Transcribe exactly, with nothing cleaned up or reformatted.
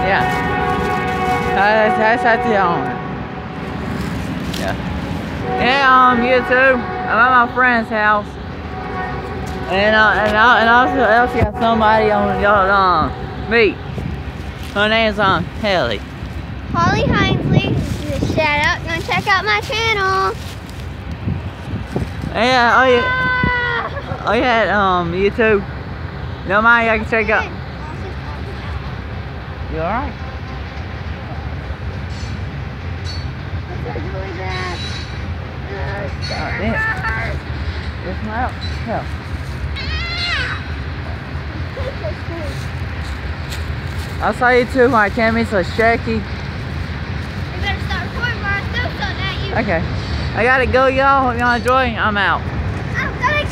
Yeah. That's, that's at the owner. Yeah. Yeah, um, you too. I'm at my friend's house. And, uh, and, I, and also, I also got somebody on y'all, um, meet. Her name's, um, Haley. Holly Hinesley. Just shout out. Gonna check out my channel. Yeah, oh yeah. Oh yeah, um, you too. No mind, I can check out. You alright? This is really bad. Oh, damn. This one out. Hell. I'll saw you too, my Cammy's so shaky. You better start recording while I throw something at you. Okay. I gotta go, y'all. Hope y'all enjoy. I'm out.